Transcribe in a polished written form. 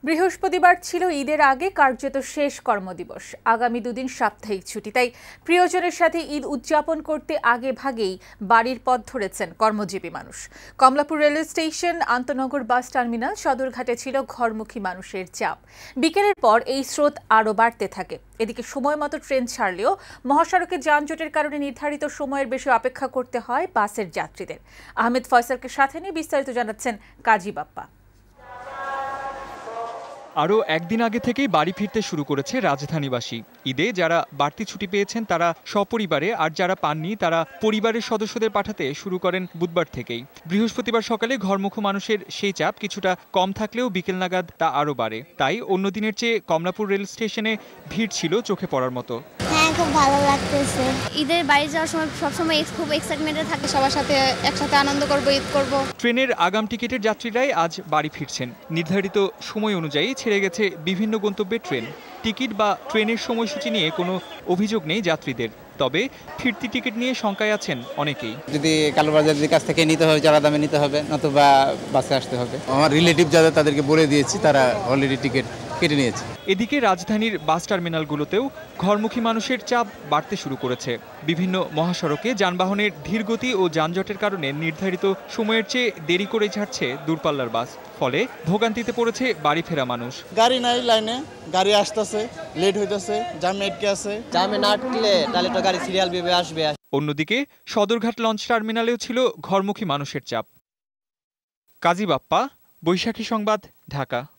বৃহস্পতিবার ছিল ঈদের আগে কার্যত শেষ কর্মদিবস। আগামী দুদিন সাপ্তাহিক ছুটি, তাই প্রিয়জনের সাথে ঈদ উদযাপন করতে আগে ভাগেই বাড়ির পথ ধরেছেন কর্মজীবী মানুষ। কমলাপুর রেলওয়ে স্টেশন, আন্তনগর বাস টার্মিনাল, সদরঘাটে ছিল ঘরমুখী মানুষের চাপ। বিকেলের পর এই স্রোত আরও বাড়তে থাকে। এদিকে সময় মতো ট্রেন ছাড়লেও মহাসড়কে যানজটের কারণে নির্ধারিত সময়ের বেশি অপেক্ষা করতে হয় বাসের যাত্রীদের। আহমেদ ফয়সালকে সাথে নিয়ে বিস্তারিত জানাচ্ছেন কাজী বাপ্পা। আরও একদিন আগে থেকেই বাড়ি ফিরতে শুরু করেছে রাজধানীবাসী। ঈদে যারা বাড়তি ছুটি পেয়েছেন তারা সপরিবারে, আর যারা পাননি তারা পরিবারের সদস্যদের পাঠাতে শুরু করেন বুধবার থেকেই। বৃহস্পতিবার সকালে ঘরমুখী মানুষের সেই চাপ কিছুটা কম থাকলেও বিকেল নাগাদ তা আরও বাড়ে। তাই অন্য দিনের চেয়ে কমলাপুর রেল স্টেশনে ভিড় ছিল চোখে পড়ার মতো। হ্যাঁ, খুব ভালো লাগতেছে। ঈদের বাড়ি যাওয়ার সময় সবসময় খুব এক্সাইটমেন্টে থাকে, সবার সাথে একসাথে আনন্দ করব, ঈদ করব। ট্রেনের আগাম টিকিটের যাত্রীরাই আজ বাড়ি ফিরছেন। নির্ধারিত সময় অনুযায়ী ছেড়ে গেছে বিভিন্ন গন্তব্যের ট্রেন। টিকিট বা ট্রেনের সময়সূচি নিয়ে কোনো অভিযোগ নেই যাত্রীদের। তবে ফিরতি টিকিট নিয়ে শঙ্কায় আছেন অনেকেই। যদি কালোবাজারের কাছ থেকে নিতে হবে, যারা দামে নিতে হবে, নতুবা বাসে আসতে হবে। আমার রিলেটিভ যারা, তাদেরকে বলে দিয়েছি, তারা অলরেডি টিকিট কেটে নিয়েছে। এদিকে রাজধানীর বাস টার্মিনালগুলোতেও ঘরমুখী মানুষের চাপ বাড়তে শুরু করেছে। বিভিন্ন মহাসড়কে যানবাহনের ধীরগতি ও যানজটের কারণে নির্ধারিত সময়ের চেয়ে দেরি করে ছাড়ছে দূরপাল্লার বাস। ফলে ভোগান্তিতে পড়েছে বাড়ি ফেরা মানুষ। গাড়ি নাই, লাইনে গাড়ি আসতেছে, লেট হইতেছে, জামে আটকে আছে। জামে না আটকলে তাহলে তো গাড়ি সিরিয়াল ভাবে আসবে। অন্যদিকে সদরঘাট লঞ্চ টার্মিনালেও ছিল ঘরমুখী মানুষের চাপ। কাজী বাপ্পা, বৈশাখী সংবাদ, ঢাকা।